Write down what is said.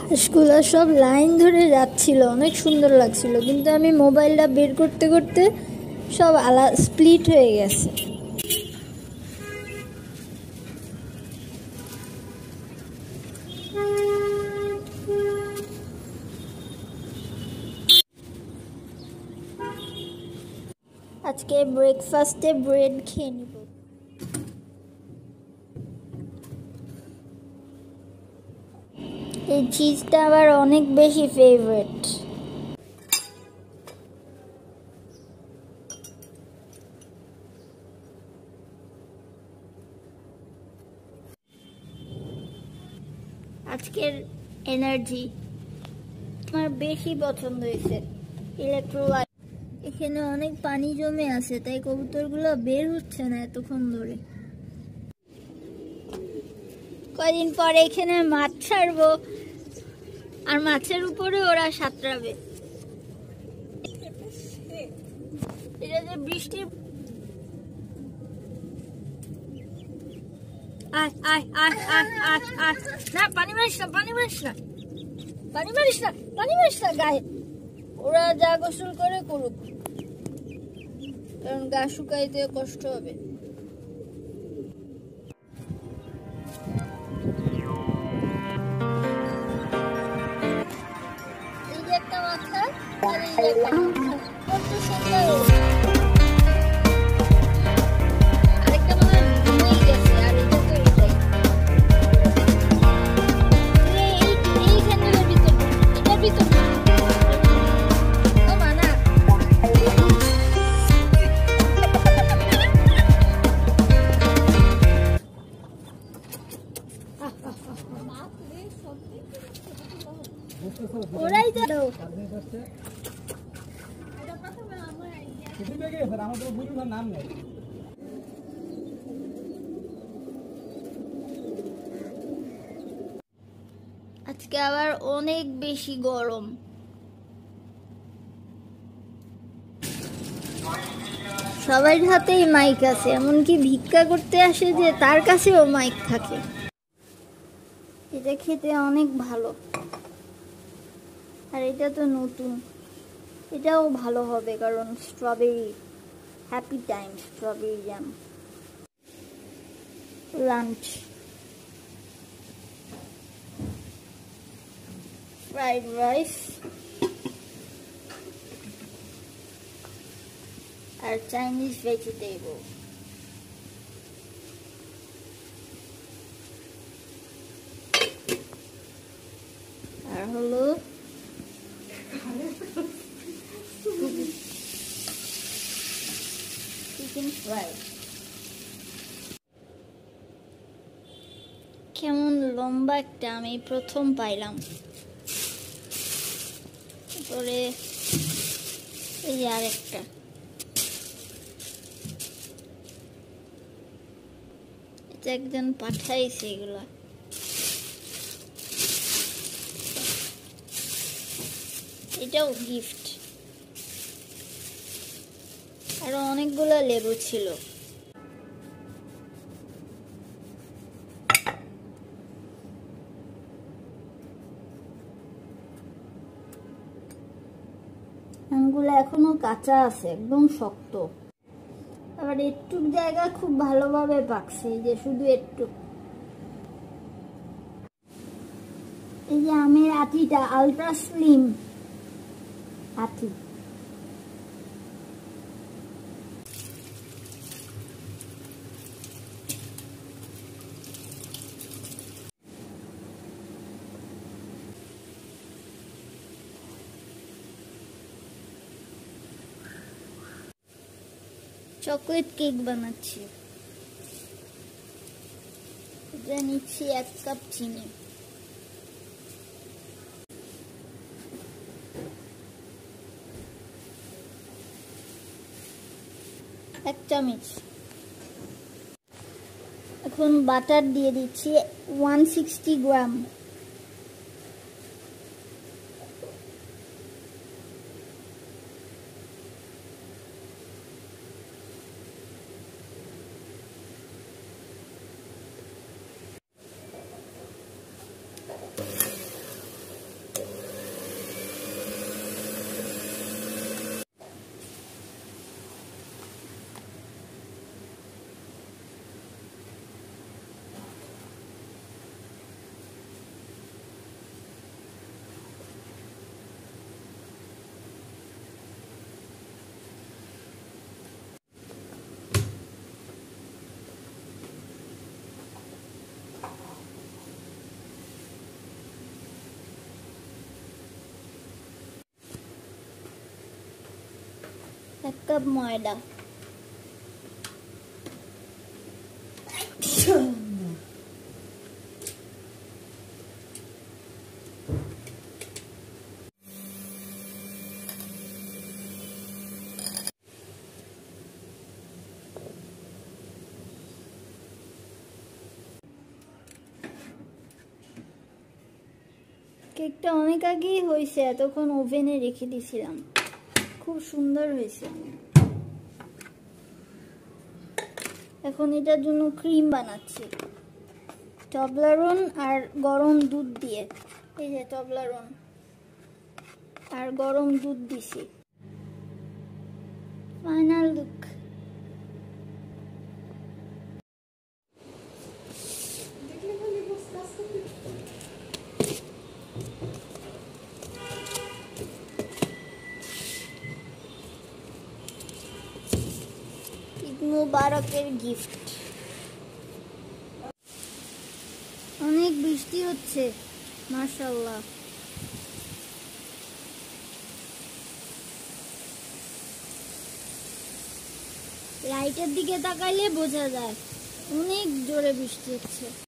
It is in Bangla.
স্কুলে সব লাইন ধরে যাচ্ছিল, অনেক সুন্দর লাগছিল, কিন্তু আমি মোবাইলটা বের করতে করতে সব স্প্লিট হয়ে গেছে। আজকে ব্রেকফাস্টে ব্রেড খেয়ে নিব। এই চিজটা আবার অনেক বেশি ফেভারিট। আজকের এনার্জি আমার বেশি পছন্দ হয়েছে। ইলেকট্রোলাইট, এখানে অনেক পানি জমে আছে, তাই কবুতরগুলো বের হচ্ছে না এতক্ষণ ধরে। কয়দিন পরে এখানে মাছ ছাড়বো, আর মাছের উপরে ওরা সাঁতরাবে। এটা যে বৃষ্টি, না পানি মারিস না, পানি মারিস না, পানি মারিস না, পানি মারিস না গায়ে। ওরা যা গোসল করে করুক, কারণ গা শুকাইতে কষ্ট হবে। এই যে একটা মাথা, আর এই যে একটা মাথা, কত সুন্দর। আরেকটা মনে হয় ঘুমিয়ে গেছে, আর এটা তো এটাই। এইখানের ভিতর, এটার ভিতর মানা। ওরাই তো আজকে আবার অনেক বেশি গরম। সবার হাতেই মাইক আছে, এমনকি ভিক্ষা করতে আসে যে তার কাছেও মাইক থাকে। এটা খেতে অনেক ভালো, আর এটা তো নতুন, এটাও ভালো হবে কারণ strawberry, happy time strawberry jam. Lunch, fried rice আর চাইনিজ ভেজিটেবল। আর হলো চিকেন ফ্রাই। কেমন লম্বা একটা, আমি প্রথম পাইলাম। তারপরে এই যে আরেকটা, এটা একজন পাঠাইছে এগুলা। এটাও গিফট। আরো অনেকগুলো লেবু ছিল। আমগুলো এখনো কাঁচা আছে, একদম শক্ত। আবার একটু জায়গা খুব ভালোভাবে পাকছে, এই যে শুধু একটু। এই যে আমের আটিটা আলট্রা স্লিম আটি। চকলেট কেক বানাচ্ছি। এটা নিচ্ছি 1 কাপ চিনি, 1 চামচ। এখন বাটার দিয়ে দিচ্ছি 160 গ্রাম। 1 কাপ ময়দা, কেকটা অনেক আগেই হয়েছে, এতক্ষণ ওভেনে রেখে দিয়েছিলাম, খুব সুন্দর হয়েছে। এখন এটার জন্য ক্রিম বানাচ্ছি টবলারন আর গরম দুধ দিয়ে। এই যে টবলারন আর গরম দুধ দিছি। Final look. ঈদ মুবারকের গিফট। অনেক বৃষ্টি হচ্ছে, মাশাআল্লাহ। লাইটের দিকে তাকাইলে বোঝা যায় অনেক জোরে বৃষ্টি হচ্ছে।